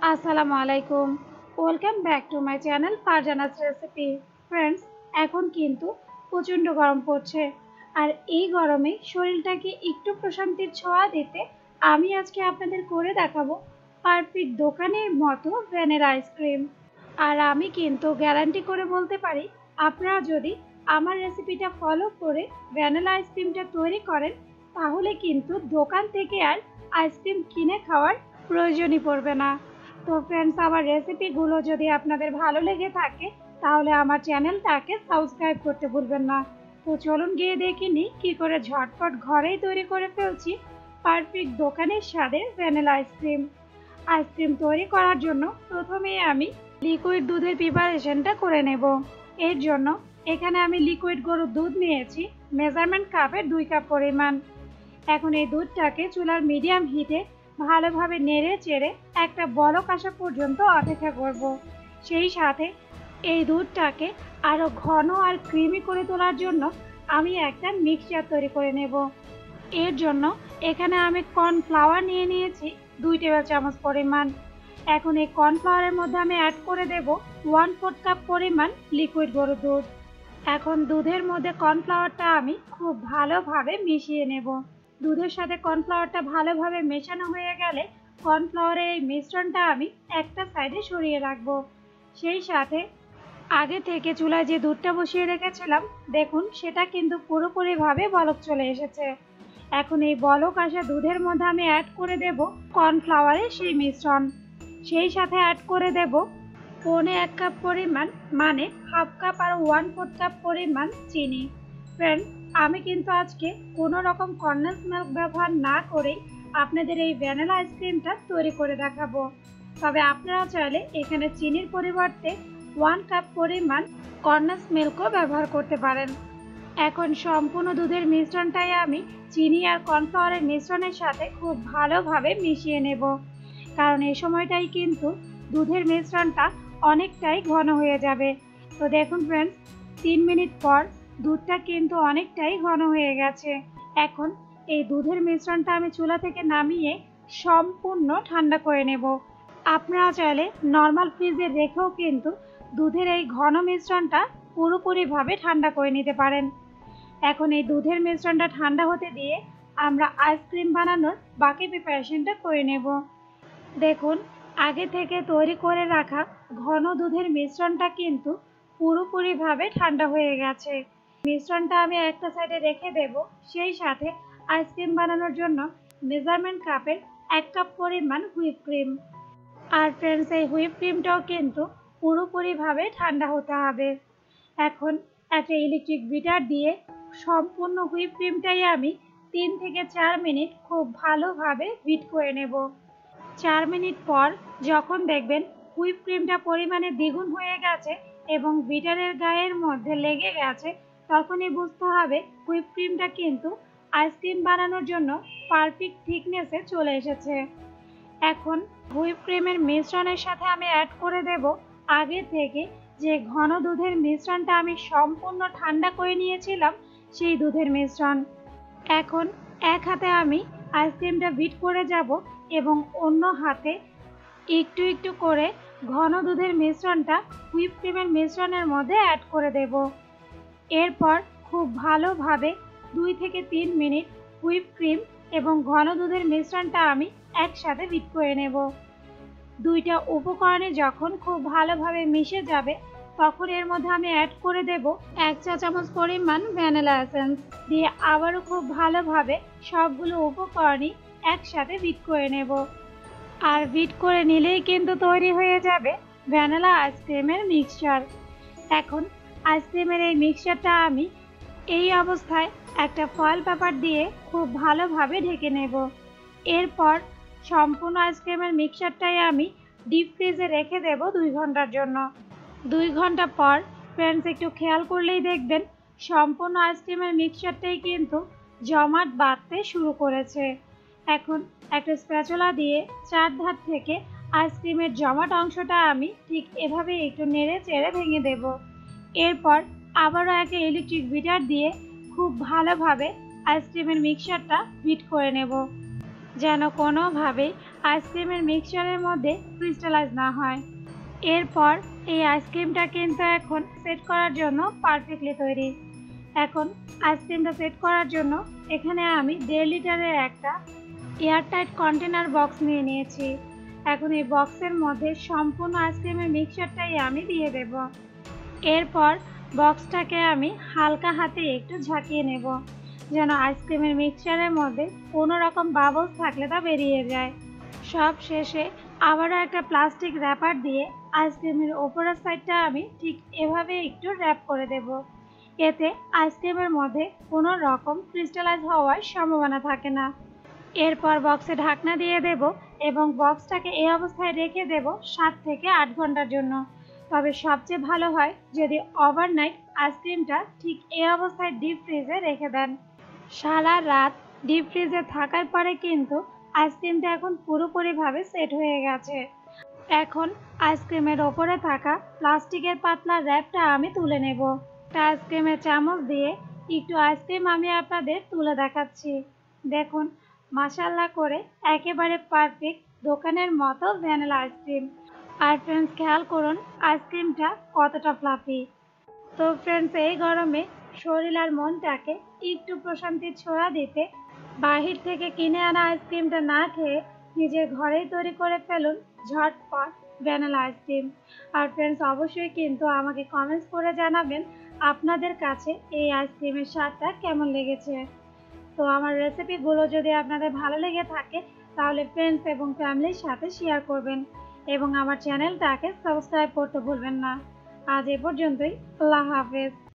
আসসালামু আলাইকুম। Welcome back to my channel Farzana's recipe. Friends, এখন কিন্তু প্রচণ্ড গরম পড়ছে, আর এই গরমে শরীরটাকে একটু প্রশান্তির ছোঁয়া দিতে আমি আজকে আপনাদের করে দেখাবো পারফেক্ট দোকানের মতো ভ্যানিলা আইসক্রিম। আর আমি কিন্তু গ্যারান্টি করে বলতে পারি, আপনারা যদি আমার রেসিপিটা ফলো করে ভ্যানিলা আইসক্রিমটা তৈরি করেন, তাহলে কিন্তু দোকান থেকে আর আইসক্রিম কিনে খাওয়ার প্রয়োজনই পড়বে না। তো ফ্রেন্ডস, আমার রেসিপিগুলো যদি আপনাদের ভালো লেগে থাকে, তাহলে আমার চ্যানেলটাকে সাবস্ক্রাইব করতে ভুলবেন না। তো চলুন গিয়ে দেখে নিই কী করে ঝটপট ঘরেই তৈরি করে ফেলছি পারফেক্ট দোকানের স্বাদের ভ্যানিলা আইসক্রিম। আইসক্রিম তৈরি করার জন্য প্রথমেই আমি লিকুইড দুধের প্রিপারেশনটা করে নেব। এর জন্য এখানে আমি লিকুইড গরুর দুধ নিয়েছি মেজারমেন্ট কাপের 2 কাপ পরিমাণ। এখন এই দুধটাকে চুলার মিডিয়াম হিটে ভালোভাবে নেড়ে চেড়ে একটা বলক আসা পর্যন্ত অপেক্ষা করব। সেই সাথে এই দুধটাকে আরও ঘন আর ক্রিমি করে তোলার জন্য আমি একটা মিক্সচার তৈরি করে নেব। এর জন্য এখানে আমি কর্নফ্লাওয়ার নিয়ে নিয়েছি 2 টেবিল চামচ পরিমাণ। এখন এই কর্নফ্লাওয়ারের মধ্যে আমি অ্যাড করে দেব 1/4 কাপ পরিমাণ লিকুইড গরুর দুধ। এখন দুধের মধ্যে কর্নফ্লাওয়ারটা আমি খুব ভালোভাবে মিশিয়ে নেব। দুধের সাথে কর্নফ্লাওয়ারটা ভালোভাবে মেশানো হয়ে গেলে কর্নফ্লাওয়ারের এই মিশ্রণটা আমি একটা সাইডে সরিয়ে রাখবো। সেই সাথে আগে থেকে চুলায় যে দুধটা বসিয়ে রেখেছিলাম, দেখুন সেটা কিন্তু পুরোপুরিভাবে বলক চলে এসেছে। এখন এই বলক আসা দুধের মধ্যে আমি অ্যাড করে দেব কর্নফ্লাওয়ারের সেই মিশ্রণ। সেই সাথে অ্যাড করে দেব 1/4 কাপ পরিমাণ, মানে হাফ কাপ আর 1/4 কাপ পরিমাণ চিনি। ফ্রেন্ড, আমি কিন্তু আজকে কোনো রকম কন্ডেন্স মিল্ক ব্যবহার না করেই আপনাদের এই ভ্যানিলা আইসক্রিমটা তৈরি করে দেখাবো। তবে আপনারা চাইলে এখানে চিনির পরিবর্তে 1 কাপ পরিমাণ কন্ডেন্স মিল্কও ব্যবহার করতে পারেন। এখন সম্পূর্ণ দুধের মিশ্রণটাই আমি চিনি আর কর্নফ্লাওয়ারের মিশ্রণের সাথে খুব ভালোভাবে মিশিয়ে নেব, কারণ এই সময়টাই কিন্তু দুধের মিশ্রণটা অনেকটাই ঘন হয়ে যাবে। তো দেখুন ফ্রেন্ডস, 3 মিনিট পর দুধটা কিন্তু অনেকটাই ঘন হয়ে গেছে। এখন এই দুধের মিশ্রণটা আমি চুলা থেকে নামিয়ে সম্পূর্ণ ঠান্ডা করে নেব। আপনারা চাইলে নর্মাল ফ্রিজে রেখেও কিন্তু দুধের এই ঘন মিশ্রণটা পুরোপুরিভাবে ঠান্ডা করে নিতে পারেন। এখন এই দুধের মিশ্রণটা ঠান্ডা হতে দিয়ে আমরা আইসক্রিম বানানোর বাকি প্রিপারেশনটা করে নেব। দেখুন, আগে থেকে তৈরি করে রাখা ঘন দুধের মিশ্রণটা কিন্তু পুরোপুরিভাবে ঠান্ডা হয়ে গেছে। মিশ্রণটা আমি একটা সাইডে রেখে দেব। সেই সাথে আইসক্রিম বানানোর জন্য মেজারমেন্ট কাপের 1 কাপ পরিমাণ হুইপ ক্রিম। আর ফ্রেন্ডস, এই হুইপ ক্রিমটাও কিন্তু পুরোপুরিভাবে ঠান্ডা হতে হবে। এখন একটা ইলেকট্রিক বিটার দিয়ে সম্পূর্ণ হুইপ ক্রিমটাই আমি 3 থেকে 4 মিনিট খুব ভালোভাবে বিট করে নেব। 4 মিনিট পর যখন দেখবেন হুইপ ক্রিমটা পরিমাণে দ্বিগুণ হয়ে গেছে এবং বিটারের গায়ের মধ্যে লেগে গেছে, তখনই বুঝতে হবে হুইপ ক্রিমটা কিন্তু আইসক্রিম বানানোর জন্য পারফেক্ট থিকনেসে চলে এসেছে। এখন হুইপ ক্রিমের মিশ্রণের সাথে আমি অ্যাড করে দেব আগে থেকে যে ঘন দুধের মিশ্রণটা আমি সম্পূর্ণ ঠান্ডা করে নিয়েছিলাম, সেই দুধের মিশ্রণ। এখন এক হাতে আমি আইসক্রিমটা বিট করে যাব এবং অন্য হাতে একটু একটু করে ঘন দুধের মিশ্রণটা হুইপ ক্রিমের মিশ্রণের মধ্যে অ্যাড করে দেব। এরপর খুব ভালোভাবে 2 থেকে 3 মিনিট হুইপ ক্রিম এবং ঘন দুধের মিশ্রণটা আমি একসাথে বিট করে নেব। দুইটা উপকরণে যখন খুব ভালোভাবে মিশে যাবে, তখন এর মধ্যে আমি অ্যাড করে দেব 1 চা চামচ পরিমাণ ভ্যানিলা এসেন্স দিয়ে আবারও খুব ভালোভাবে সবগুলো উপকরণই একসাথে বিট করে নেব। আর বিট করে নিলেই কিন্তু তৈরি হয়ে যাবে ভ্যানিলা আইসক্রিমের মিক্সচার। এখন আইসক্রিমের এই মিক্সচারটা আমি এই অবস্থায় একটা ফয়েল পেপার দিয়ে খুব ভালোভাবে ঢেকে নেব। এরপর সম্পূর্ণ আইসক্রিমের মিক্সচারটাই আমি ডিপ ফ্রিজে রেখে দেব 2 ঘন্টার জন্য। 2 ঘন্টা পর ফ্রেন্ডস, একটু খেয়াল করলেই দেখবেন সম্পূর্ণ আইসক্রিমের মিক্সচারটাই কিন্তু জমাট বাঁধতে শুরু করেছে। এখন একটা স্প্যাচুলা দিয়ে 4 ধার থেকে আইসক্রিমের জমাট অংশটা আমি ঠিক এভাবে একটু নেড়ে চেড়ে ভেঙে দেব। এরপর আবারও একটা ইলেকট্রিক বিটার দিয়ে খুব ভালোভাবে আইসক্রিমের মিক্সচারটা বিট করে নেব, যেন কোনোভাবেই আইসক্রিমের মিক্সচারের মধ্যে ক্রিস্টালাইজ না হয়। এরপর এই আইসক্রিমটা কিন্তু এখন সেট করার জন্য পারফেক্টলি তৈরি। এখন আইসক্রিমটা সেট করার জন্য এখানে আমি 1.5 লিটারের একটা এয়ারটাইট কন্টেনার বক্স নিয়ে নিয়েছি। এখন এই বক্সের মধ্যে সম্পূর্ণ আইসক্রিমের মিক্সচারটাই আমি দিয়ে দেব। এরপর বক্সটাকে আমি হালকা হাতে একটু ঝাঁকিয়ে নেব, যেন আইসক্রিমের মিক্সচারের মধ্যে কোনো রকম বাবলস থাকলে তা বেরিয়ে যায়। সব শেষে আবারও একটা প্লাস্টিক র্যাপার দিয়ে আইসক্রিমের ওপরের সাইডটা আমি ঠিক এভাবে একটু র্যাপ করে দেব। এতে আইসক্রিমের মধ্যে কোনো রকম ক্রিস্টালাইজ হওয়ার সম্ভাবনা থাকে না। এরপর বক্সে ঢাকনা দিয়ে দেব এবং বক্সটাকে এই অবস্থায় রেখে দেব 7 থেকে 8 ঘন্টার জন্য। তবে সবচেয়ে ভালো হয় যদি ওভারনাইট আইসক্রিমটা ঠিক এই অবস্থায় ডিপ ফ্রিজে রেখে দেন। সারা রাত ডিপ ফ্রিজে থাকার পরে কিন্তু আইসক্রিমটা এখন পুরোপুরিভাবে সেট হয়ে গেছে। এখন আইসক্রিমের ওপরে থাকা প্লাস্টিকের পাতলা র্যাপটা আমি তুলে নেব। আইসক্রিমের চামচ দিয়ে একটু আইসক্রিম আমি আপনাদের তুলে দেখাচ্ছি। দেখুন, মাশাআল্লাহ করে একেবারে পারফেক্ট দোকানের মতো ভ্যানিলা আইসক্রিম। আর ফ্রেন্ডস, খেয়াল করুন আইসক্রিমটা কতটা ফ্লাফি। তো ফ্রেন্ডস, এই গরমে শরীর আর মনটাকে একটু প্রশান্তির ছোঁয়া দিতে বাহির থেকে কিনে আনা আইসক্রিমটা না খেয়ে নিজের ঘরেই তৈরি করে ফেলুন ঝটপট ভ্যানিলা আইসক্রিম। আর ফ্রেন্ডস, অবশ্যই কিন্তু আমাকে কমেন্টস করে জানাবেন আপনাদের কাছে এই আইসক্রিমের স্বাদটা কেমন লেগেছে। তো আমার রেসিপিগুলো যদি আপনাদের ভালো লেগে থাকে তাহলে ফ্রেন্ডস এবং ফ্যামিলির সাথে শেয়ার করবেন এবং আমার চ্যানেলটাকে সাবস্ক্রাইব করতে ভুলবেন না। আজ এ পর্যন্তই। আল্লাহ হাফেজ।